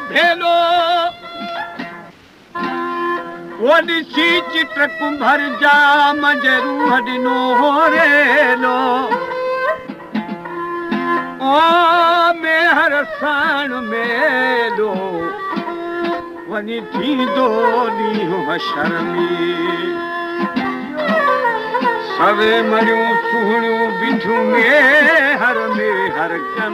भेलो वॾी चित्र कुंभर जा मंजरू ॾिनो रेलो ओ मेहर साण मेलो वञी थींदो ॾींहुं हशर में सवे मरियूं सुहिणियूं बिठियूं मेहर कन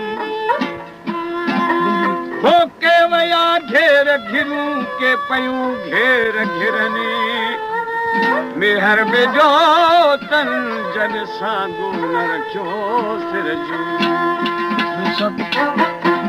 होके वया घेर घिरूं के पयूं घेर घिरने मेहर में जो तन जन सांगू न रखियो सिर जूं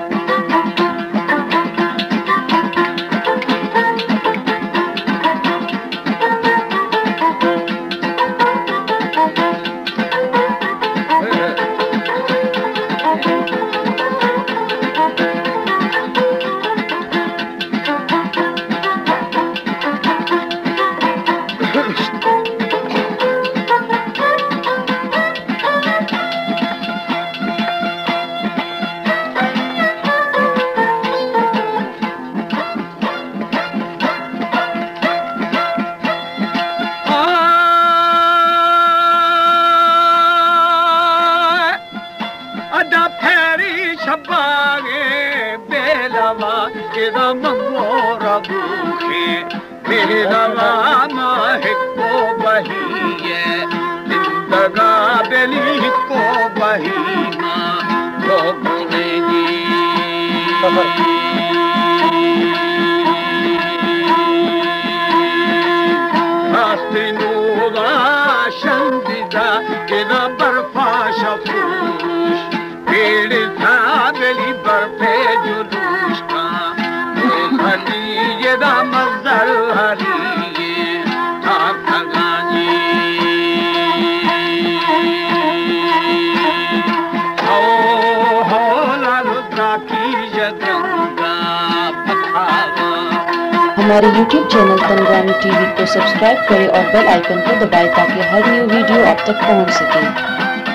हमारे YouTube चैनल तनगानी टीवी को सब्सक्राइब करें और बेल आइकन को दबाएं ताकि हर न्यू वीडियो आप तक पहुंच सके।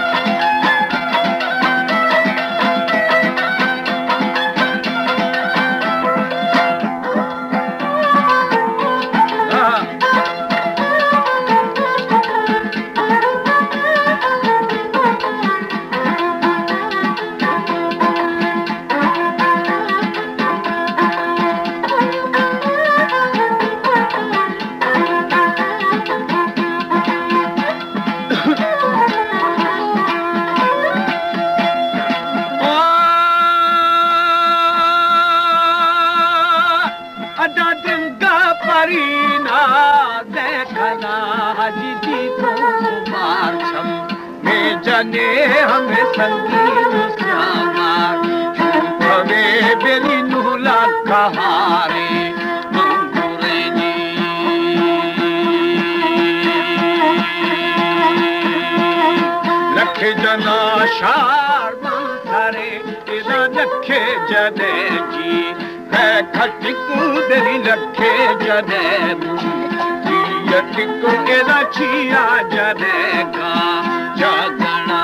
हमें संगीत श्यामार हमें बेली नूला कहारे मंगूरे जी लखे जना शार मंथरे इना लखे जने जी है खटिकू दरी लखे जने यटिकू इना छिया जने का जागना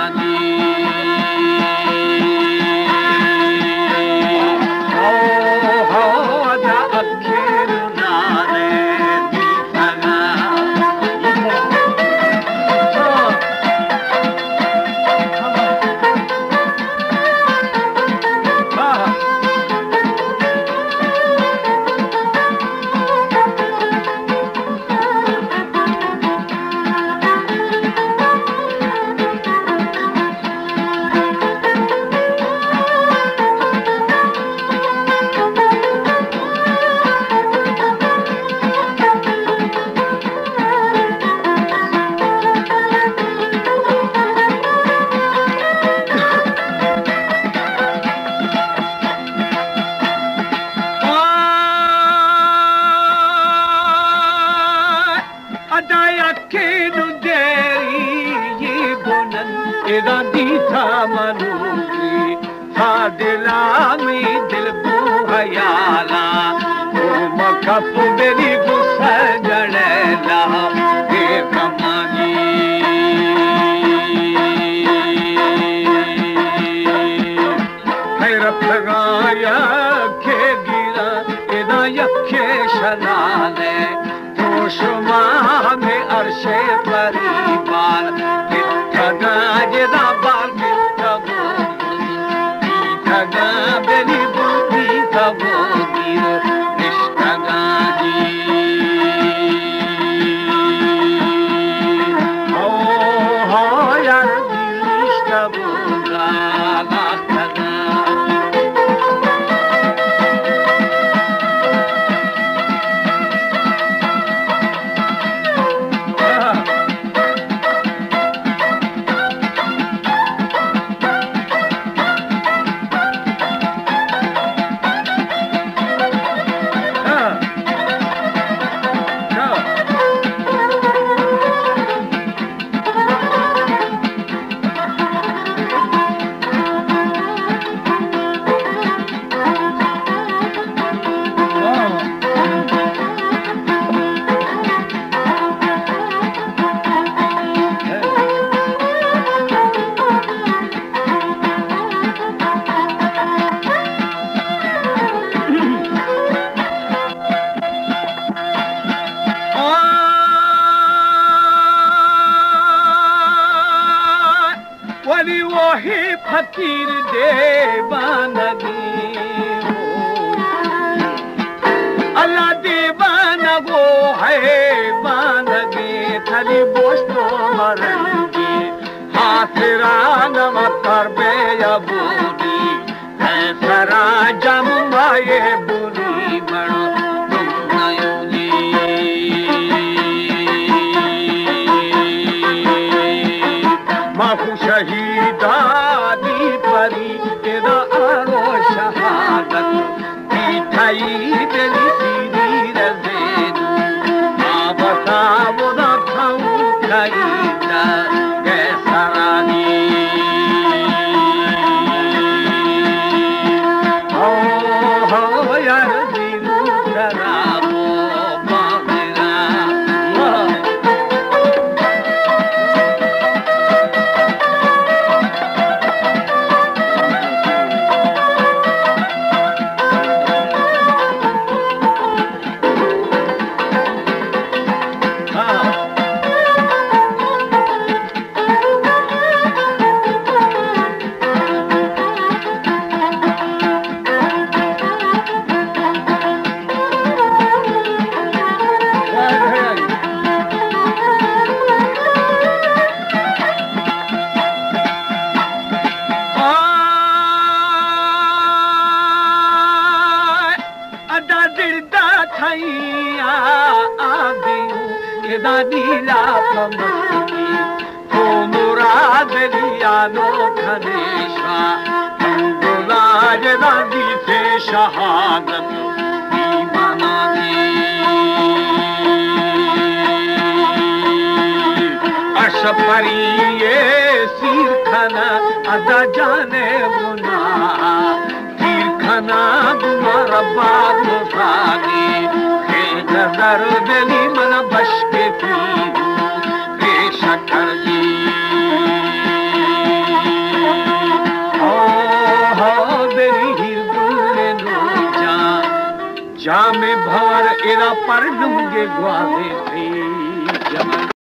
मेरी गुसजड़ेला के कमानी हैरत लगाया खेगी यखे शलाले तोशमा में अरशे परिवार किठगा जदा बाल किठगो किठगा बेली बुद्धि तबो गिर निष्ठगा जी ओ हो यार निष्ठगो गाला वली वही फकीर देवानगी अल्लाह देवानगो है बानगी थली बोस्तो मरंगी हासिरा नमकर बे अबूदी है सरा जमुआए बुरी बड़ो तुम नयोली माफू शहीदादी परी तेरा आरो शहादत मिठाई दिली सीधी रज़ेनू आबता वो ना खाऊं खाईदा कैसरानी हो यार दिलू खराबो बाबरा नीला पमसी तो मुराद लिया नो खनेशा गुलाज नदी से शहादत दीवाना दी अशपरी ये सिर खाना अदा जाने गुना सिर खाना तुम्हारा बाग मुसागी नजर दिली मन बश के थी शकर जी हो बेरी हिरदुले नो जा में भवर एरा पर लूंगे ग्वाले थे